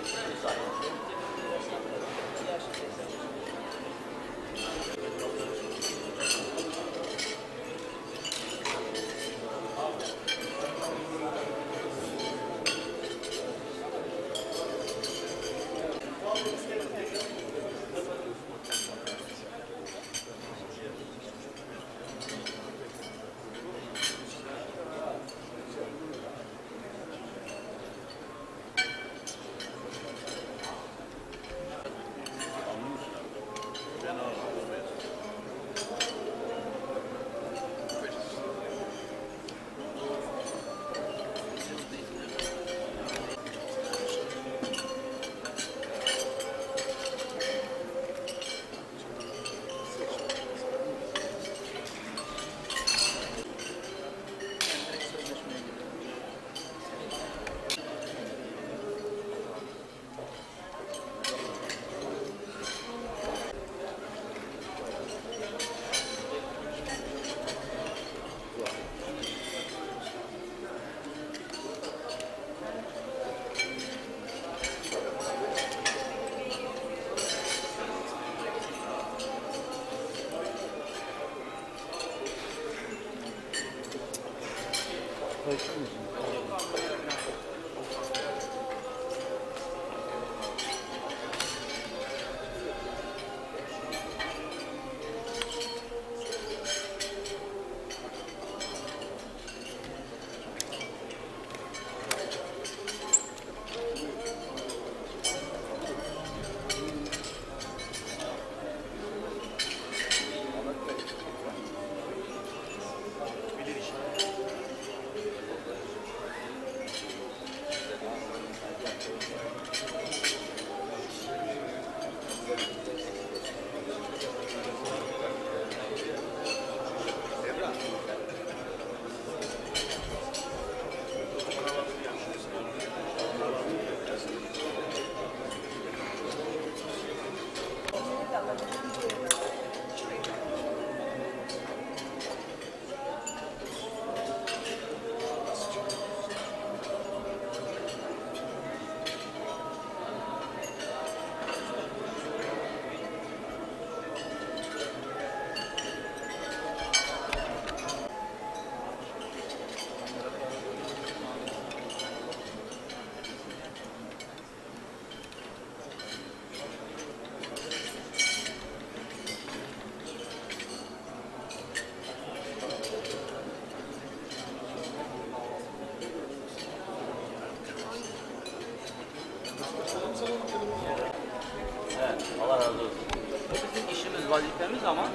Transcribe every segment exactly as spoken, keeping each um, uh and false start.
Evet, Allah razı olsun. Bu bizim işimiz, vazifemiz ama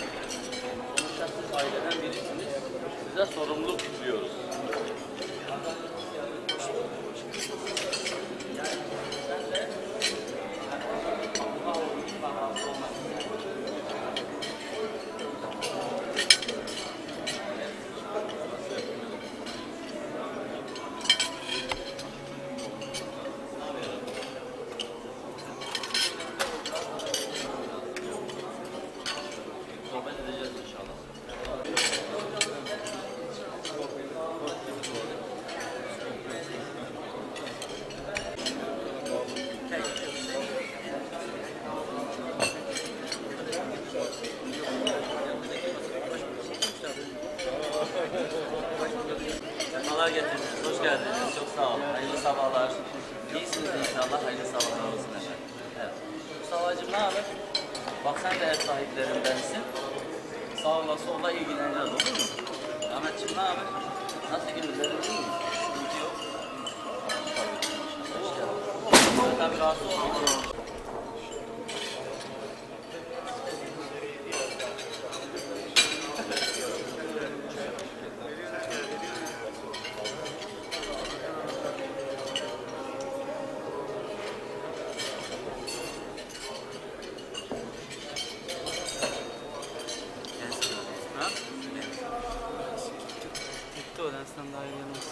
sonuçta siz aileden birisiniz. Size sorumluluk yüklüyoruz. Yani sen de Allah olmak, razı olmak. Sefalar getirdiniz, hoş geldiniz. Çok sağ olun. Hayırlı sabahlar. İyisiniz inşallah. Hayırlı sabahlar olsun efendim. Evet. Mustafa'cığım ne haber? Bak sen de ev sahiplerindensin. Sağla solla ilgileneceğiz, olur mu? Ahmetciğim ne haber? Nasıl günlerin iyi mi? Sıkıntı yok. Hoş geldin. Tabii rahatsız olmayın. Sen daha iyi yanılsın.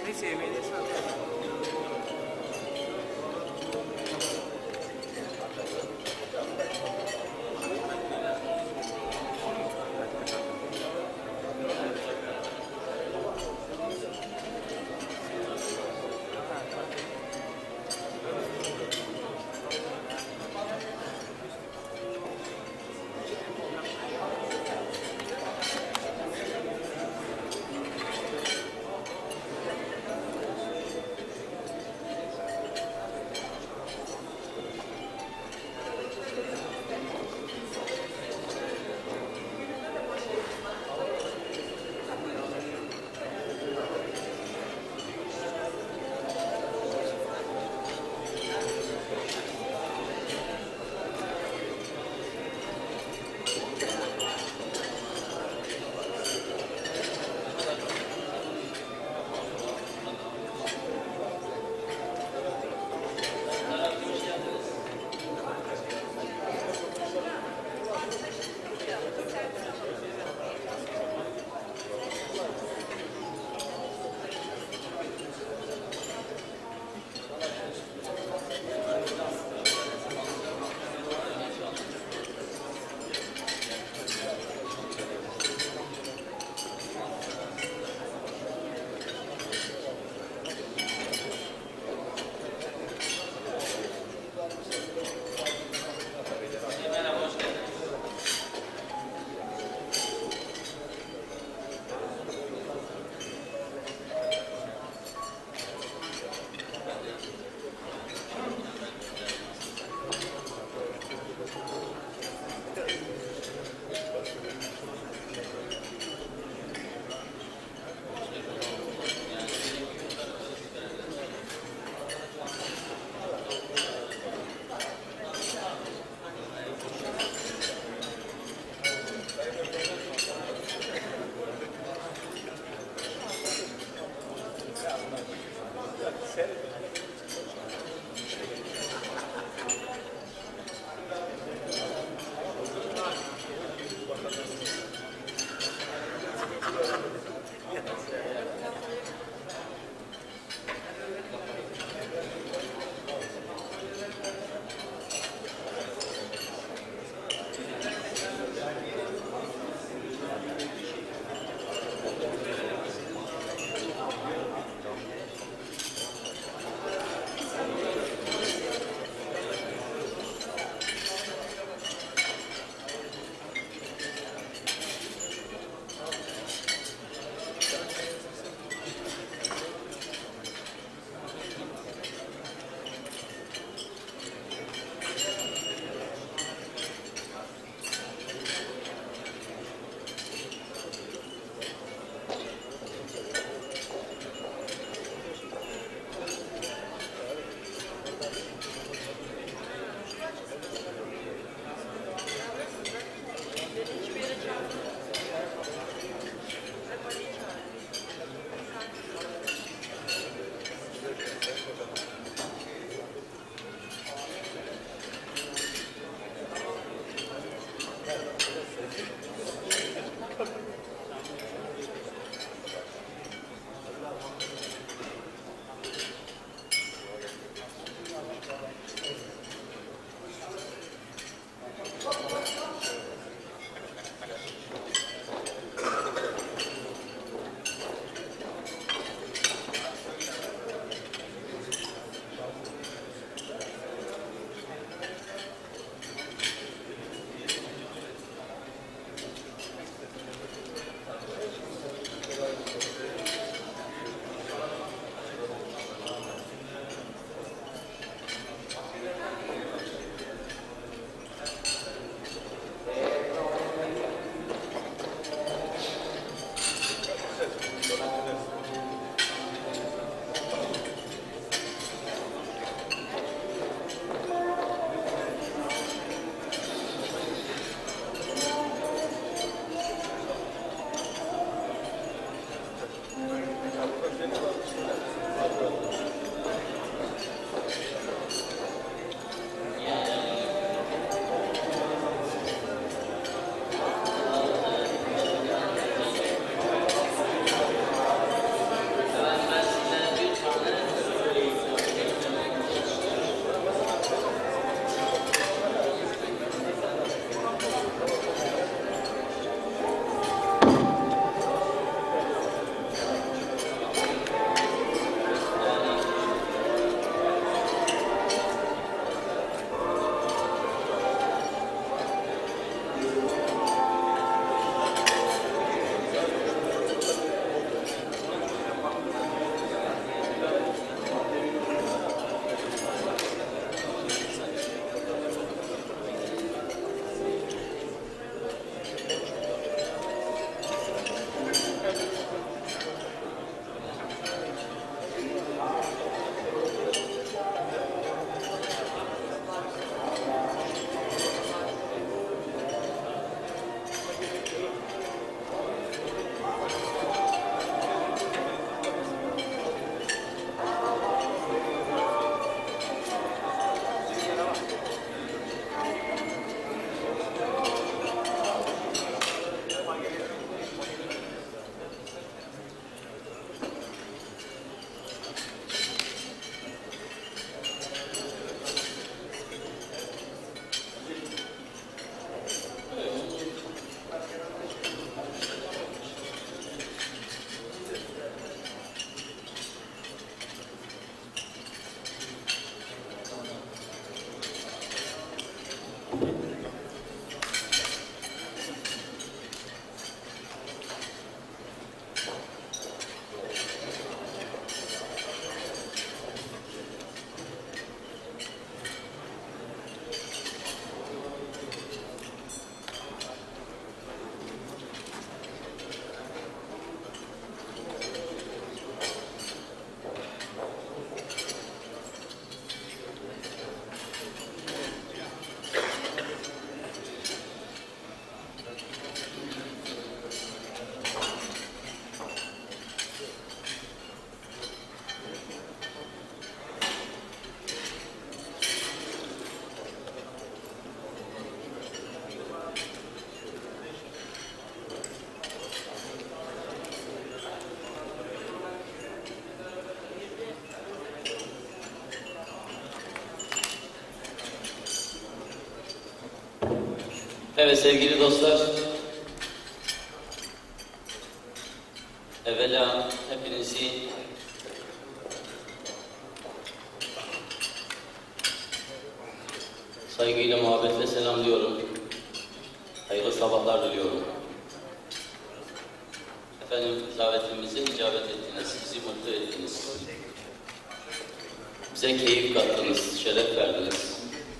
Neyse yemeğini satıyor. Evet sevgili dostlar, evvela hepinizi saygıyla, muhabbetle selamlıyorum. Hayırlı sabahlar diliyorum. Efendim, davetimize icabet ettiniz, bizi mutlu ettiniz. Bize keyif kattınız, şeref verdiniz.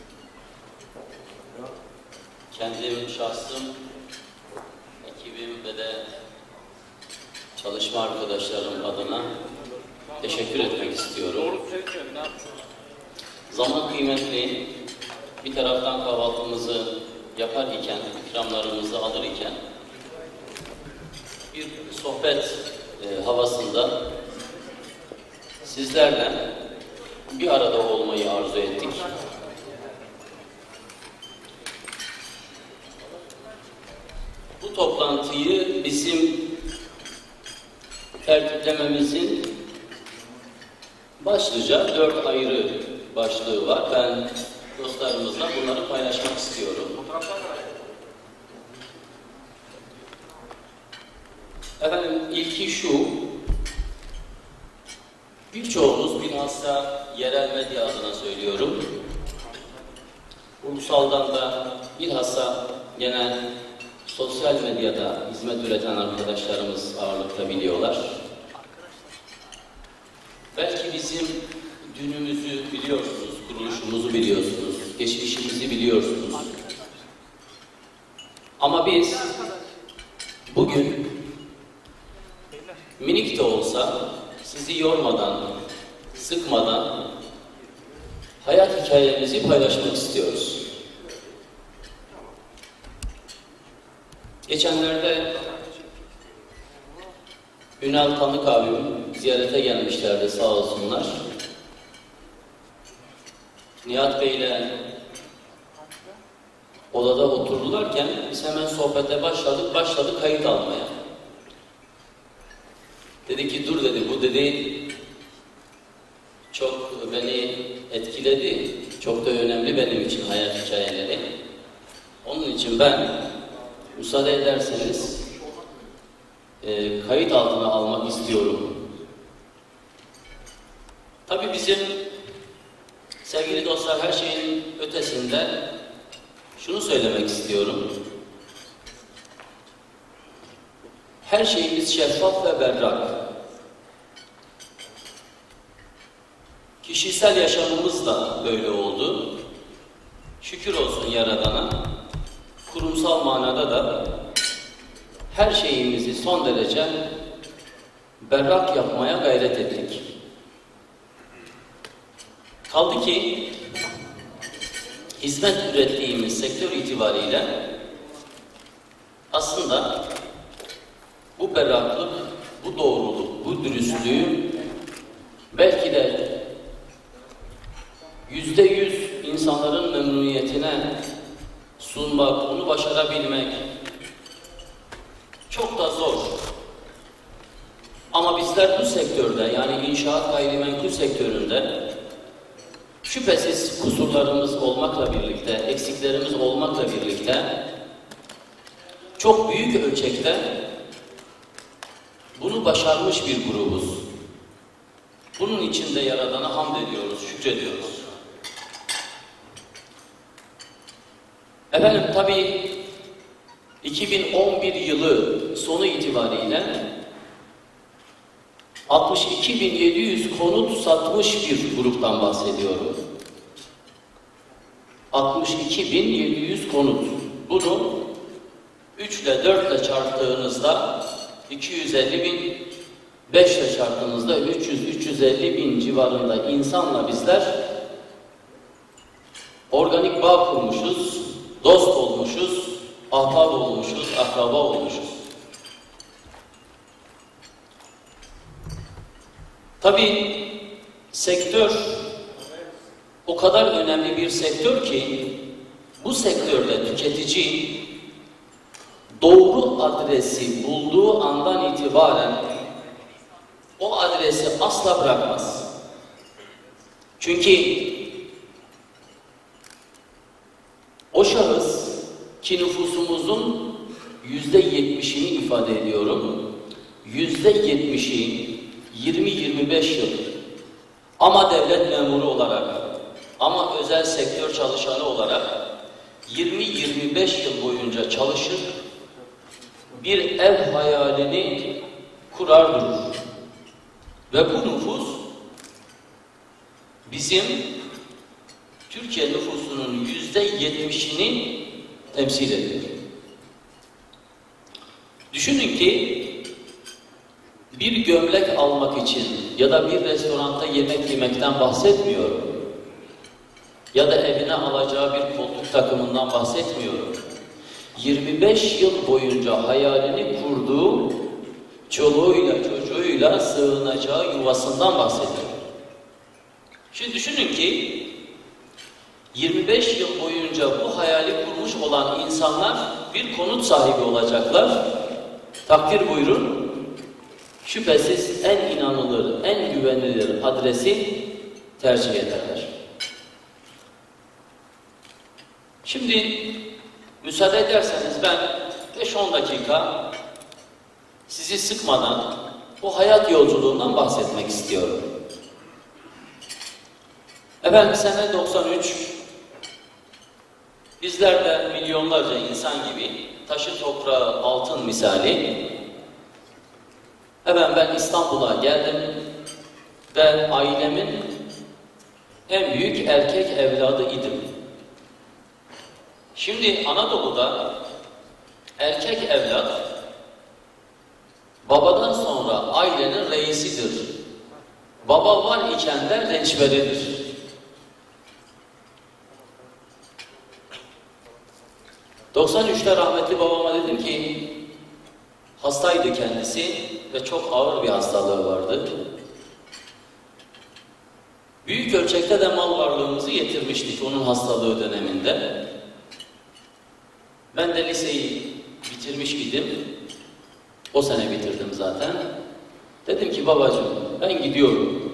Kendim, şahsım, ekibim ve de çalışma arkadaşlarım adına teşekkür etmek istiyorum. Zaman kıymetli, bir taraftan kahvaltımızı yapar iken, ikramlarımızı alır iken bir sohbet e, havasında sizlerle bir arada olmayı arzu ettik. Bu toplantıyı bizim tertiplememizin başlıca dört ayrı başlığı var. Ben dostlarımızla bunları paylaşmak istiyorum. Efendim, ilki şu, birçoğumuz bilhassa yerel medya adına söylüyorum, ulusaldan da bilhassa genel sosyal medyada hizmet üreten arkadaşlarımız ağırlıkta biliyorlar. Belki bizim dünümüzü biliyorsunuz, kuruluşumuzu biliyorsunuz, geçmişimizi biliyorsunuz. Ama biz bugün minik de olsa sizi yormadan, sıkmadan hayat hikayemizi paylaşmak istiyoruz. Geçenlerde Ünal Tanık abim ziyarete gelmişlerdi, sağ olsunlar. Nihat Bey ile odada otururlarken biz hemen sohbete başladık, başladık kayıt almaya. Dedi ki dur dedi, bu dedi çok beni etkiledi, çok da önemli benim için hayat hikayeleri. Onun için ben müsaade ederseniz e, kayıt altına almak istiyorum. Tabii bizim sevgili dostlar her şeyin ötesinde şunu söylemek istiyorum. Her şeyimiz şeffaf ve berrak. Kişisel yaşamımız da böyle oldu. Şükür olsun Yaradan'a. Kurumsal manada da her şeyimizi son derece berrak yapmaya gayret ettik. Kaldı ki hizmet ürettiğimiz sektör itibariyle aslında bu berraklık, bu doğruluk, bu dürüstlüğü belki de yüzde yüz insanların memnuniyetine sunmak, bunu başarabilmek çok da zor. Ama bizler bu sektörde, yani inşaat gayrimenkul sektöründe şüphesiz kusurlarımız olmakla birlikte, eksiklerimiz olmakla birlikte çok büyük ölçekte bunu başarmış bir grubuz. Bunun için de Yaradan'a hamd ediyoruz, şükrediyoruz. Efendim tabii iki bin on bir yılı sonu itibariyle altmış iki bin yedi yüz konut satmış bir gruptan bahsediyorum. altmış iki bin yedi yüz konut. Bunu üç ile dört ile çarptığınızda iki yüz elli bin, beş ile çarptığınızda üç yüz üç yüz elli bin civarında insanla bizler organik bağ kurmuşuz, dost olmuşuz, ahbap olmuşuz, akraba olmuşuz. Tabii sektör o kadar önemli bir sektör ki bu sektörde tüketici doğru adresi bulduğu andan itibaren o adresi asla bırakmaz. Çünkü o şahıs ki nüfusumuzun yüzde yetmişini ifade ediyorum. Yüzde yetmişi yirmi yirmi beş yıl ama devlet memuru olarak, ama özel sektör çalışanı olarak yirmi yirmi beş yıl boyunca çalışır, bir ev hayalini kurar durur. Ve bu nüfus bizim Türkiye nüfusunun yüzde yetmişini temsil ediyor. Düşünün ki bir gömlek almak için ya da bir restoranda yemek yemekten bahsetmiyorum. Ya da evine alacağı bir koltuk takımından bahsetmiyorum. yirmi beş yıl boyunca hayalini kurduğu çoluğuyla çocuğuyla sığınacağı yuvasından bahsediyor. Şimdi düşünün ki yirmi beş yıl boyunca bu hayali kurmuş olan insanlar bir konut sahibi olacaklar. Takdir buyurun. Şüphesiz en inanılır, en güvenilir adresi tercih ederler. Şimdi müsaade ederseniz ben beş on dakika sizi sıkmadan bu hayat yolculuğundan bahsetmek istiyorum. Efendim sene doksan üç, bizler de milyonlarca insan gibi taşı toprağı altın misali efendim ben İstanbul'a geldim ve ailemin en büyük erkek evladı idim. Şimdi Anadolu'da erkek evlat babadan sonra ailenin reisidir. Baba var iken de rençberidir. doksan üçte rahmetli babama dedim ki hastaydı kendisi ve çok ağır bir hastalığı vardı. Büyük ölçekte de mal varlığımızı yitirmiştik onun hastalığı döneminde. Ben de liseyi bitirmiş idim. O sene bitirdim zaten. Dedim ki babacığım ben gidiyorum.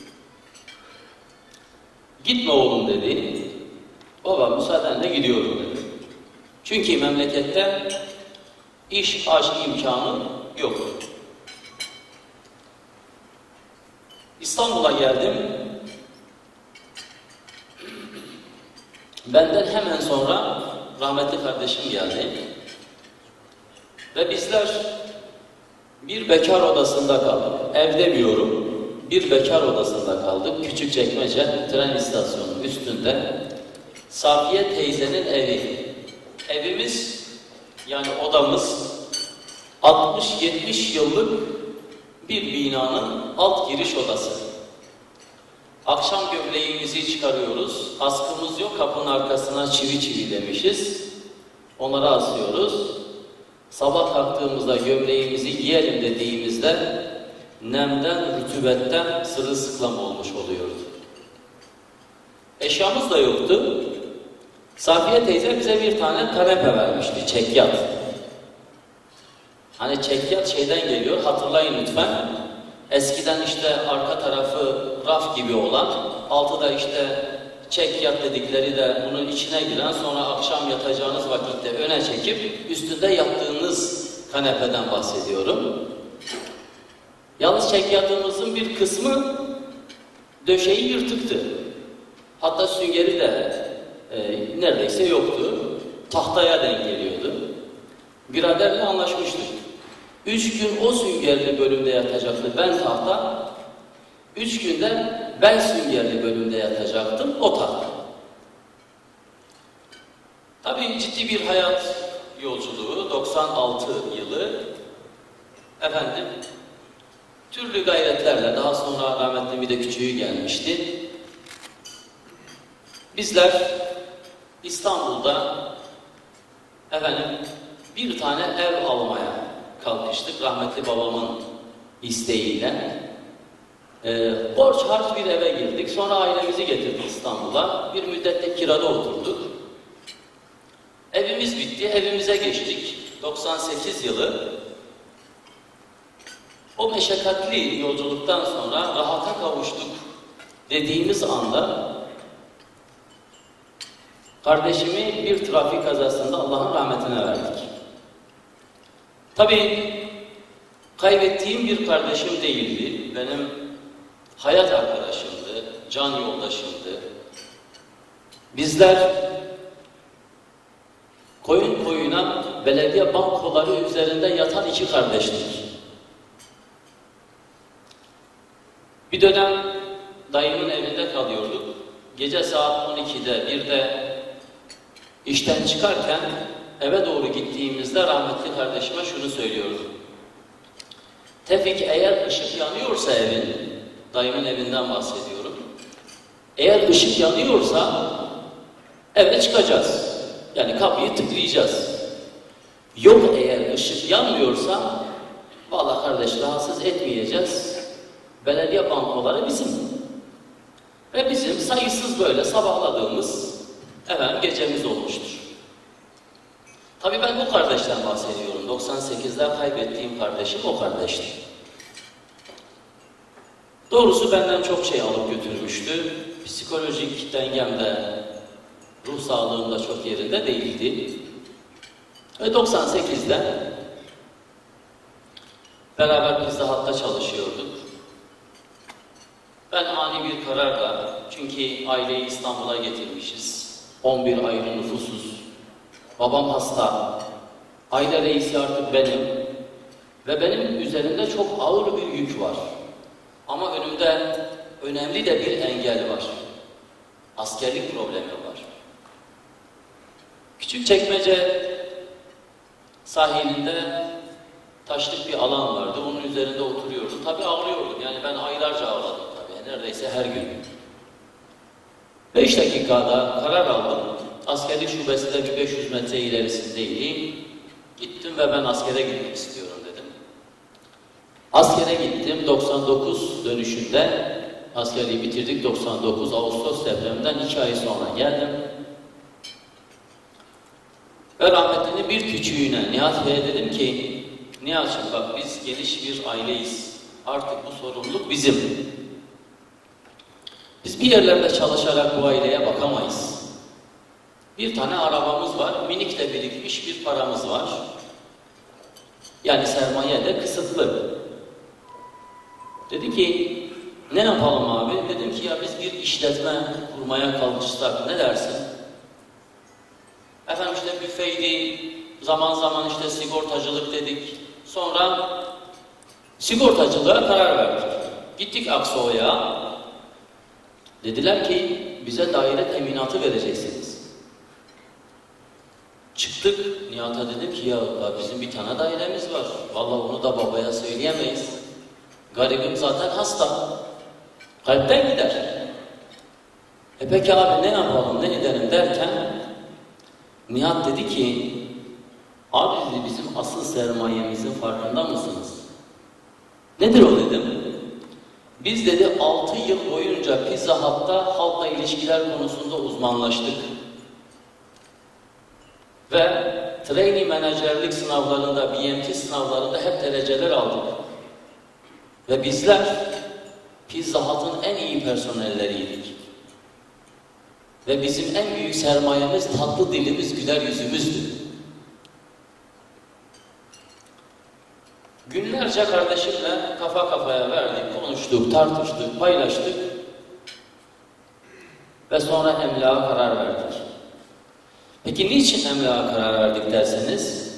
Gitme oğlum dedi. Baba müsaadenle gidiyorum dedi. Çünkü memlekette iş aş imkanı yok. İstanbul'a geldim. Benden hemen sonra rahmetli kardeşim geldi. Ve bizler bir bekar odasında kaldık. Ev demiyorum, bir bekar odasında kaldık. Küçükçekmece tren istasyonunun üstünde. Safiye teyzenin evi. Evimiz, yani odamız altmış yetmiş yıllık bir binanın alt giriş odası. Akşam gömleğimizi çıkarıyoruz. Askımız yok, kapının arkasına çivi çivi demişiz. Onları asıyoruz. Sabah kalktığımızda gömleğimizi giyelim dediğimizde nemden, rütübetten sırılsıklam olmuş oluyordu. Eşyamız da yoktu. Safiye teyze bize bir tane kanepe vermişti, çekyat. Hani çekyat şeyden geliyor, hatırlayın lütfen. Eskiden işte arka tarafı raf gibi olan, altı da işte çekyat dedikleri de bunun içine giren, sonra akşam yatacağınız vakitte öne çekip üstünde yattığınız kanepeden bahsediyorum. Yalnız çekyatımızın bir kısmı döşeği yırtıktı. Hatta süngeri de e, neredeyse yoktu. Tahtaya denk geliyordu. Biraderle anlaşmıştık. Üç gün o süngerli bölümde yatacaktı ben tahta. Üç günde ben süngerli bölümde yatacaktım o tahta. Tabii ciddi bir hayat yolculuğu. doksan altı yılı. Efendim, türlü gayretlerle daha sonra rahmetli bir de küçüğü gelmişti. Bizler İstanbul'da efendim bir tane ev almaya kalkıştık rahmetli babamın isteğiyle. Ee, borç harç bir eve girdik. Sonra ailemizi getirdik İstanbul'a. Bir müddette kirada oturduk. Evimiz bitti. Evimize geçtik. doksan sekiz yılı. O meşakkatli yolculuktan sonra rahata kavuştuk dediğimiz anda Kardeşimi bir trafik kazasında Allah'ın rahmetine verdik. Tabii kaybettiğim bir kardeşim değildi. Benim hayat arkadaşımdı, can yoldaşımdı. Bizler koyun koyuna belediye bankoları üzerinde yatan iki kardeştik. Bir dönem dayımın evinde kalıyorduk. Gece saat on ikide, birde işten çıkarken eve doğru gittiğimizde rahmetli kardeşime şunu söylüyordu. Tevfik, eğer ışık yanıyorsa evin, dayımın evinden bahsediyorum. Eğer ışık yanıyorsa eve çıkacağız. Yani kapıyı tıklayacağız. Yok, eğer ışık yanmıyorsa vallahi kardeş rahatsız etmeyeceğiz. Belediye bankoları bizim. Ve bizim sayısız böyle sabahladığımız efendim gecemiz olmuştur. Tabii ben bu kardeşten bahsediyorum. doksan sekizde kaybettiğim kardeşim o kardeşti. Doğrusu benden çok şey alıp götürmüştü. Psikolojik dengemde, ruh sağlığım da çok yerinde değildi. Ve doksan sekizde beraber Pizza Hut'ta çalışıyorduk. Ben ani bir kararla, çünkü aileyi İstanbul'a getirmişiz. on bir ayrı nüfusuz. Babam hasta. Aile reisi artık benim. Ve benim üzerimde çok ağır bir yük var. Ama önümde önemli de bir engel var. Askerlik problemi var. Küçükçekmece sahilinde taşlık bir alan vardı. Onun üzerinde oturuyordum. Tabii ağlıyordum. Yani ben aylarca ağladım tabii. Neredeyse her gün. Beş dakikada karar aldım. Askerlik şubesi de bir beş yüz metre ilerisindeydi. Gittim ve ben askere gitmek istiyorum dedim. Askere gittim. doksan dokuz dönüşünde askerliği bitirdik. doksan dokuz Ağustos depreminden iki ay sonra geldim. Ve rahmetlinin bir küçüğüne, Nihat Bey'e dedim ki, Nihat'cığım bak biz geniş bir aileyiz. Artık bu sorumluluk bizim. Biz bir yerlerde çalışarak bu aileye bakamayız. Bir tane arabamız var, minik de birikmiş bir paramız var. Yani sermaye de kısıtlı. Dedi ki, ne yapalım abi? Dedim ki ya biz bir işletme kurmaya kalkışsak ne dersin? Efendim işte büfeydi, zaman zaman işte sigortacılık dedik. Sonra sigortacılığa karar verdik. Gittik Aksoy'a. Dediler ki bize daire teminatı vereceksiniz. Çıktık. Nihat'a dedim ki ya bizim bir tane dairemiz var. Vallahi onu da babaya söyleyemeyiz. Garibim zaten hasta. Kalpten gider. E peki abi ne yapalım, ne edelim derken Nihat dedi ki abi dedi, bizim asıl sermayemizin farkında mısınız? Nedir o dedim. Biz dedi altı yıl boyunca Pizza Hut'ta halkla ilişkiler konusunda uzmanlaştık. Ve trainee menajerlik sınavlarında, B M T sınavlarında hep dereceler aldık. Ve bizler Pizza Hut'ın en iyi personelleriydik. Ve bizim en büyük sermayemiz tatlı dilimiz, güler yüzümüzdü. Günlerce kardeşimle kafa kafaya verdik, konuştuk, tartıştık, paylaştık. Ve sonra emlağa karar verdik. Peki niçin emlağa karar verdik derseniz,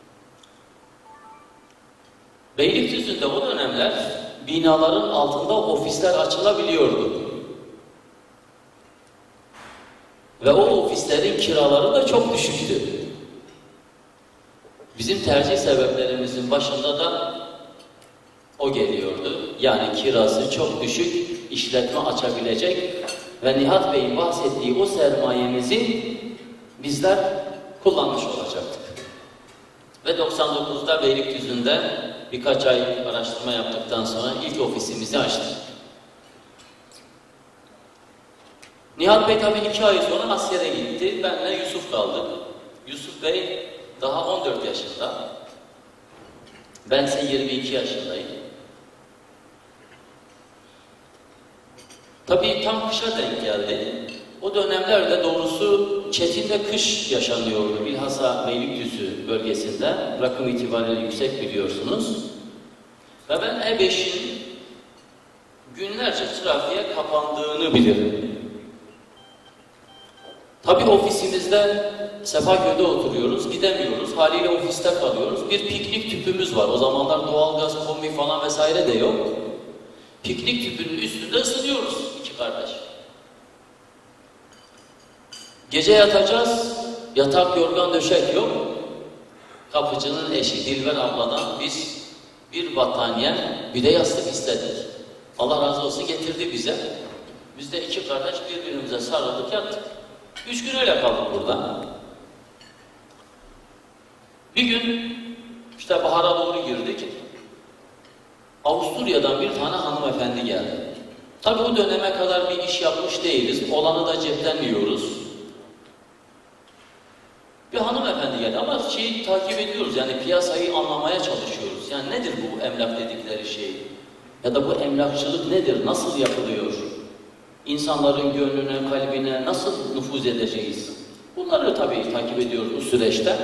Beylikdüzü'nde o dönemler binaların altında ofisler açılabiliyordu. Ve o ofislerin kiraları da çok düşüktü. Bizim tercih sebeplerimizin başında da o geliyordu. Yani kirası çok düşük, işletme açabilecek ve Nihat Bey'in bahsettiği o sermayemizi bizler kullanmış olacaktık. Ve doksan dokuzda Beylikdüzü'nde birkaç ay araştırma yaptıktan sonra ilk ofisimizi açtık. Nihat Bey tabii iki ay sonra askere gitti. Benle Yusuf kaldık. Yusuf Bey daha on dört yaşında. Bense yirmi iki yaşındayım. Tabii tam kışa denk geldi. O dönemlerde doğrusu çetin de kış yaşanıyordu. Bilhassa Beylikdüzü bölgesinde. Rakım itibariyle yüksek biliyorsunuz. Ve ben E beşin günlerce trafiğe kapandığını bilirim. Tabii ofisimizde Sefaköy'de oturuyoruz, gidemiyoruz. Haliyle ofiste kalıyoruz. Bir piknik tüpümüz var. O zamanlar doğalgaz, kombi falan vesaire de yok. Piknik tüpünün üstünde ısınıyoruz iki kardeş. Gece yatacağız, yatak, yorgan, döşek yok. Kapıcının eşi Dilber abladan biz bir battaniye, bir de yastık istedik. Allah razı olsun getirdi bize. Biz de iki kardeş birbirimize sarıldık, yattık. Üç gün öyle kaldık burada. Bir gün işte bahara doğru girdik. Avusturya'dan bir tane hanımefendi geldi. Tabii o döneme kadar bir iş yapmış değiliz. Olanı da cepten yiyoruz. Bir hanımefendi geldi ama şeyi takip ediyoruz. Yani piyasayı anlamaya çalışıyoruz. Yani nedir bu emlak dedikleri şey? Ya da bu emlakçılık nedir? Nasıl yapılıyor? İnsanların gönlüne, kalbine nasıl nüfuz edeceğiz? Bunları tabii takip ediyoruz bu süreçte.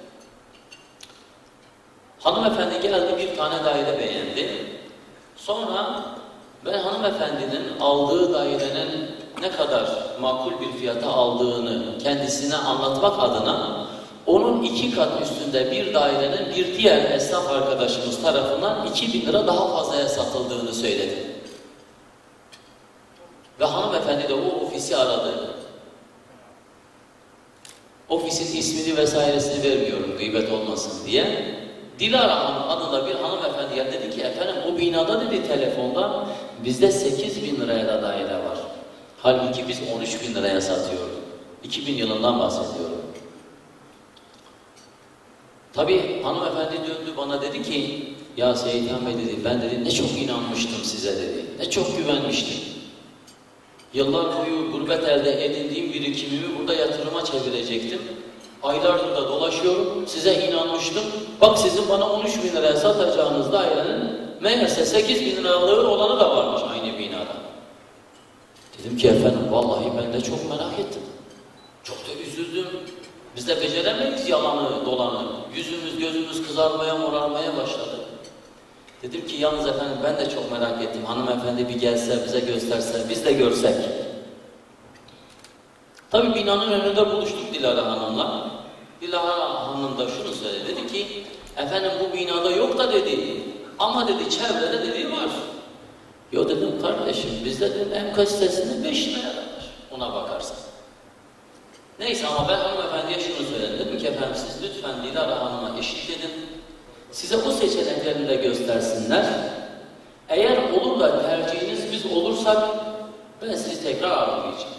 Hanımefendi geldi, bir tane daire beğendi. Sonra ben hanımefendinin aldığı dairenin ne kadar makul bir fiyata aldığını kendisine anlatmak adına onun iki kat üstünde bir dairenin bir diğer esnaf arkadaşımız tarafından iki bin lira daha fazlaya satıldığını söyledi. Ve hanımefendi de o ofisi aradı. Ofisin ismini vesairesini vermiyorum gıybet olmasın diye. Dilara Hanım adında bir hanımefendi geldi, dedi ki efendim o binada dedi telefonda bizde sekiz bin liraya da daire var. Halbuki biz on üç bin liraya satıyoruz. iki bin yılından bahsediyorum. Tabii hanımefendi döndü bana dedi ki ya Seyithan Bey dedi ben dedi ne çok inanmıştım size dedi. Ne çok güvenmiştim. Yıllar boyu gurbet elde edindiğim birikimimi burada yatırıma çevirecektim. Aylardır da dolaşıyorum, size inanmıştım. Bak sizin bana on üç bin liraya satacağınız dairenin meğerse sekiz bin liralığı olanı da varmış aynı binada. Dedim ki efendim vallahi ben de çok merak ettim. Çok da üzüldüm. Biz de beceremeyiz yalanı dolanı. Yüzümüz gözümüz kızarmaya morarmaya başladı. Dedim ki yalnız efendim ben de çok merak ettim. Hanımefendi bir gelse bize gösterse biz de görsek. Tabii binanın önünde buluştuk Dilara Hanım'la. Dilara Hanım da şunu söyledi. Dedi ki efendim bu binada yok da dedi. Ama dedi çevrede dedi var. Yo dedim kardeşim bizde dedim emlak sitesinde beş liraya var. Ona bakarsan. Neyse ama ben hanımefendiye şunu söyledim. Dedim ki efendim siz lütfen Dilara Hanım'a eşlik edin. Size o seçeneklerini de göstersinler. Eğer olur da tercihiniz biz olursak ben sizi tekrar arayacağım.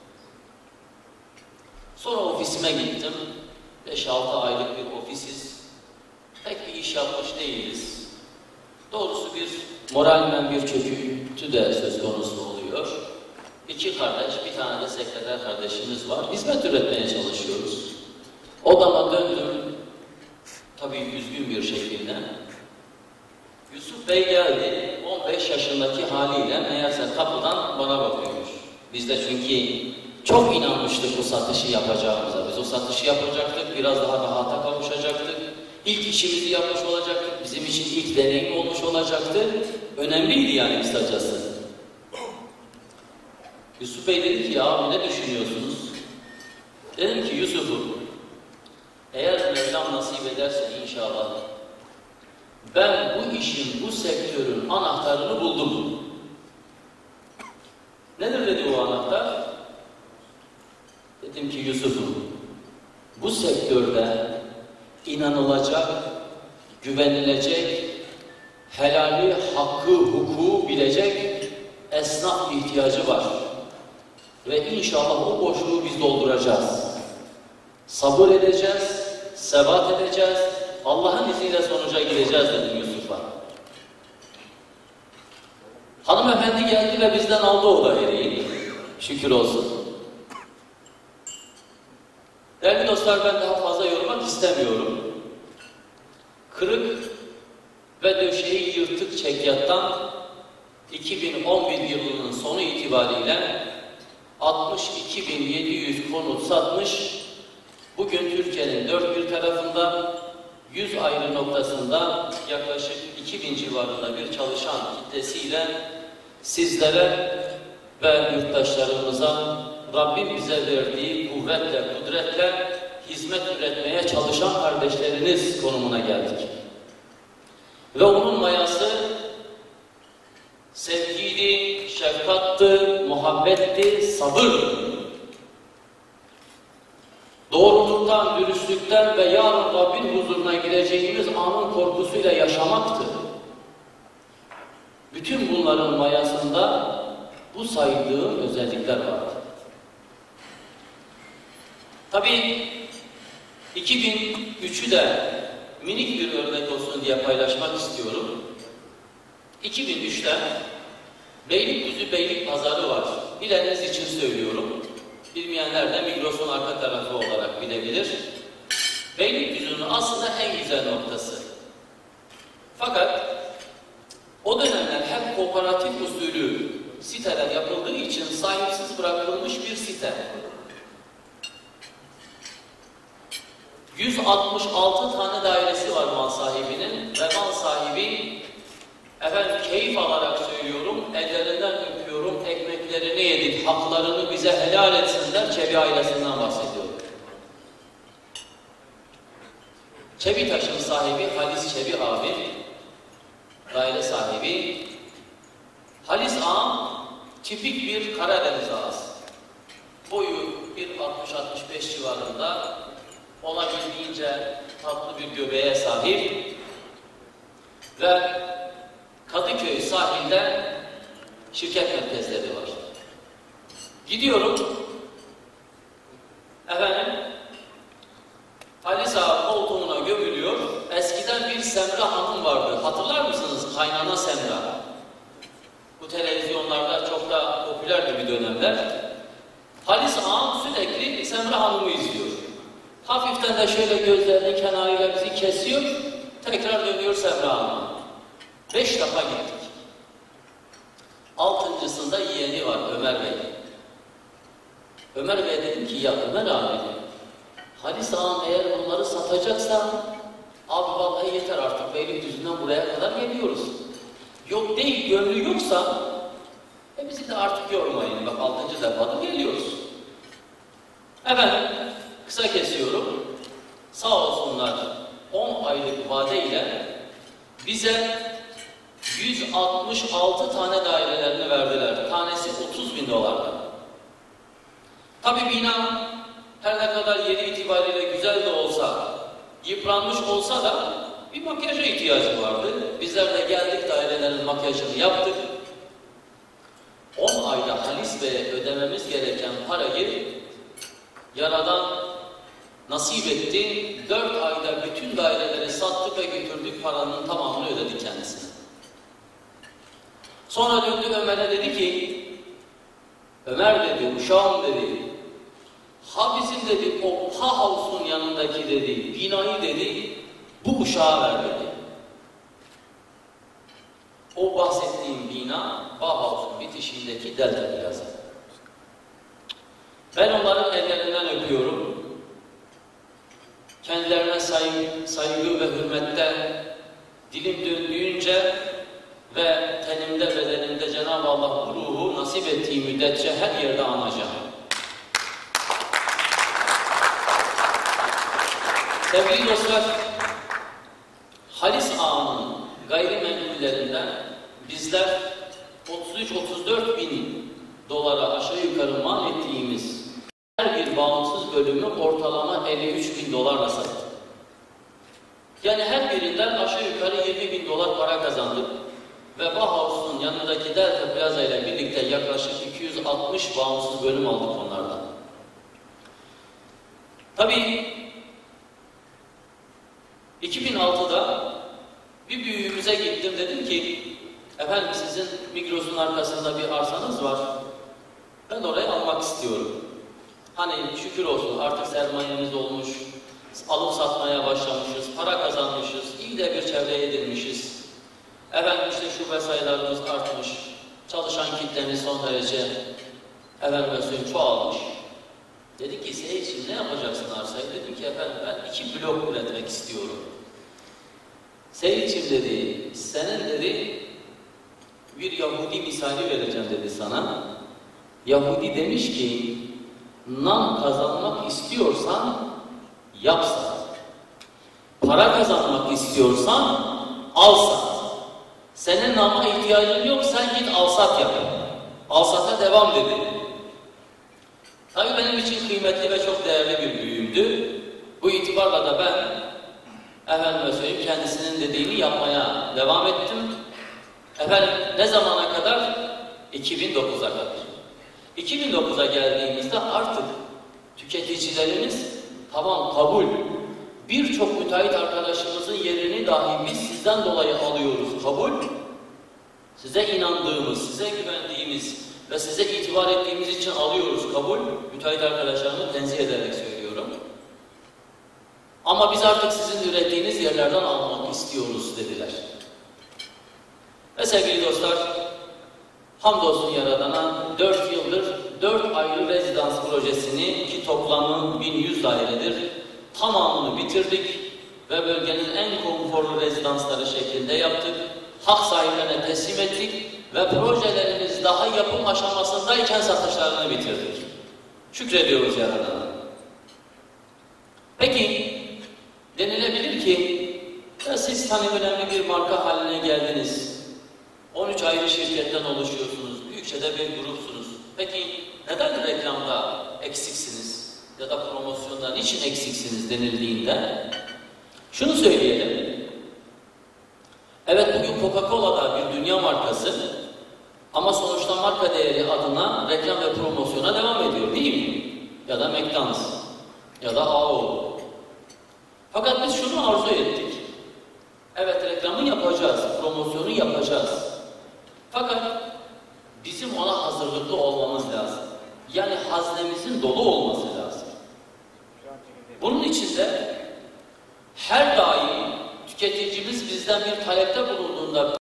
Sonra ofisime gittim. beş altı aylık bir ofisiz. Pek bir iş yapmış değiliz. Doğrusu bir moralmen bir çöküntü de söz konusu oluyor. İki kardeş, bir tane de sekreter kardeşimiz var. Hizmet üretmeye çalışıyoruz. Odama döndüm. Tabii üzgün bir şekilde. Yusuf Bey geldi. on beş yaşındaki haliyle meğerse kapıdan bana bakıyormuş. Biz de çünkü çok inanmıştık bu satışı yapacağımıza. Biz o satışı yapacaktık, biraz daha rahata kavuşacaktık. İlk işimizi yapmış olacaktık, bizim için ilk deneyim olmuş olacaktı. Önemliydi yani kısacası. Yusuf Bey dedi ki ya ne düşünüyorsunuz? Dedim ki Yusuf'um, eğer Mevlam nasip ederse inşallah ben bu işin, bu sektörün anahtarını buldum. Nedir dedi o anahtar? Dedim ki Yusuf'um, bu sektörde inanılacak, güvenilecek, helali, hakkı, hukuku bilecek esnaf ihtiyacı var. Ve inşallah o boşluğu biz dolduracağız. Sabır edeceğiz, sebat edeceğiz, Allah'ın izniyle sonuca gideceğiz dedim Yusuf'a. Hanımefendi geldi ve bizden aldı o daireyi. Şükür olsun. Değerli dostlar ben daha fazla yormak istemiyorum. Kırık ve döşeği yırtık çekyattan iki bin on bir yılının sonu itibariyle altmış iki bin yedi yüz konut satmış. Bugün Türkiye'nin dört bir tarafında yüz ayrı noktasında yaklaşık iki bin civarında bir çalışan kitlesiyle sizlere ve yurttaşlarımıza Rabbim bize verdiği kuvvetle, kudretle hizmet üretmeye çalışan kardeşleriniz konumuna geldik. Ve onun mayası sevgiydi, şefkattı, muhabbetti, sabır. Doğruluktan, dürüstlükten ve yarın Rabbin huzuruna gideceğimiz anın korkusuyla yaşamaktı. Bütün bunların mayasında bu saydığım özellikler vardı. Tabii iki bin üçü de minik bir örnek olsun diye paylaşmak istiyorum. iki bin üçte Beylikdüzü Beylikpazarı var. Bileniniz için söylüyorum. Bilmeyenler de Migros'un arka tarafı olarak bilebilir. Beylikdüzü'nün aslında en güzel noktası. Fakat o dönemler hep kooperatif usulü siteler yapıldığı için sahipsiz bırakılmış bir site. yüz altmış altı tane dairesi var mal sahibinin ve mal sahibi, efendim keyif alarak söylüyorum, ellerinden öpüyorum, ekmeklerini yedik, haklarını bize helal etsinler, Çebi ailesinden bahsediyorum. Çebitaş'ın sahibi Halis Çebi abi, daire sahibi. Halis ağam tipik bir Karadeniz ağası. Boyu bir altmış altmış beş civarında, olabildiğince tatlı bir göbeğe sahip ve Kadıköy sahilde şirket merkezleri var. Gidiyorum, efendim, Halis ağa koltuğuna gömülüyor. Eskiden bir Semra Hanım vardı. Hatırlar mısınız? Kaynana Semra. Bu televizyonlarda çok da popülerdi bir dönemler. Halis ağam sürekli Semra Hanım'ı izliyor. Hafiften de şöyle gözlerini kenarıyla bizi kesiyor. Tekrar dönüyor Semra Hanım'a. Beş defa gittik. Altıncısında yeğeni var Ömer Bey. Ömer Bey dedim ki ya Ömer abi, Halis ağam eğer bunları satacaksan abi vallahi yeter artık, Beylikdüzü'nden buraya kadar geliyoruz. Yok değil, gönlü yoksa e bizi de artık yormayın. Bak altıncı defadır geliyoruz. Efendim kısa kesiyorum. Sağ olsunlar on aylık vadeyle bize yüz altmış altı tane dairelerini verdiler. Tanesi otuz bin dolardan. Tabi bina her ne kadar yeri itibariyle güzel de olsa, yıpranmış olsa da bir makyaja ihtiyacı vardı. Bizler de geldik, dairelerin makyajını yaptık. on ayda Halis Bey'e ödememiz gereken parayı Yaradan nasip etti. dört ayda bütün daireleri sattık ve götürdük, paranın tamamını ödedik kendisine. Sonra döndü Ömer'e dedi ki, Ömer dedi, uşağım dedi, ha bizim dedi o Bauhaus'un yanındaki dedi, binayı dedi, bu uşağa ver dedi. O bahsettiğim bina, Bauhaus'un bitişiğindeki Delta Plaza. Ben onların ellerinden öpüyorum. Kendilerine saygı, saygı ve hürmette dilim döndüğünce ve tenimde, bedenimde Cenab-ı Allah bu ruhu nasip ettiği müddetçe her yerde anacağım. Sevgili dostlar, Halis ağanın gayrimenkullerinden bizler otuz üç otuz dört bin dolara aşağı yukarı mal ettiğimiz her bir bağımsız bölümü ortalama elli üç bin dolarla sattık. Yani her birinden aşağı yukarı yirmi bin dolar para kazandık. Ve Bauhaus'un yanındaki Delta Plaza ile birlikte yaklaşık iki yüz altmış bağımsız bölüm aldık onlardan. Tabii iki bin altıda bir büyüğümüze gittim, dedim ki efendim sizin Migros'un arkasında bir arsanız var. Ben orayı almak istiyorum. Hani şükür olsun artık sermayemiz olmuş, alıp satmaya başlamışız, para kazanmışız, iyi de bir çevre edinmişiz. Efendim işte şube sayılarımız artmış, çalışan kitlemiz son derece efendim söyleyeyim çoğalmış. Dedi ki Seyit'ciğim ne yapacaksın arsayı? Dedim ki efendim ben iki blok üretmek istiyorum. Seyit'ciğim dedi, senin dedi bir Yahudi misali vereceğim dedi sana. Yahudi demiş ki, nam kazanmak istiyorsan yap sat. Para kazanmak istiyorsan al sat. Senin nama ihtiyacın yok, sen git al sat yap. Al sata devam dedi. Tabii benim için kıymetli ve çok değerli bir büyüğümdü. Bu itibarla da ben efendime söyleyeyim kendisinin dediğini yapmaya devam ettim. Efendim ne zamana kadar? iki bin dokuza kadar. iki bin dokuza geldiğimizde artık tüketicilerimiz tamam kabul. Birçok müteahhit arkadaşımızın yerini dahi biz sizden dolayı alıyoruz kabul. Size inandığımız, size güvendiğimiz ve size itibar ettiğimiz için alıyoruz kabul. Müteahhit arkadaşlarımı tenzih ederek söylüyorum. Ama biz artık sizin ürettiğiniz yerlerden almak istiyoruz dediler. Ve sevgili dostlar, hamdolsun Yaradan'a dört yıldır dört ayrı rezidans projesini ki toplamı bin yüz dairedir tamamını bitirdik ve bölgenin en konforlu rezidansları şeklinde yaptık. Hak sahiplerine teslim ettik ve projelerimiz daha yapım aşamasındayken satışlarını bitirdik. Şükrediyoruz Yaradan'a. Peki, denilebilir ki ya siz hani önemli bir marka haline geldiniz. on üç ayrı şirketten oluşuyorsunuz. Büyükçe de bir grupsunuz. Peki neden reklamda eksiksiniz? Ya da promosyonda niçin eksiksiniz denildiğinde şunu söyleyelim. Evet bugün Coca-Cola da bir dünya markası ama sonuçta marka değeri adına reklam ve promosyona devam ediyor değil mi? Ya da McDonald's ya da A O. Fakat biz şunu arzu ettik. Evet reklamı yapacağız, promosyonu yapacağız. Fakat bizim ona hazırlıklı olmamız lazım. Yani haznemizin dolu olması lazım. Bunun için de her daim tüketicimiz bizden bir talepte bulunduğunda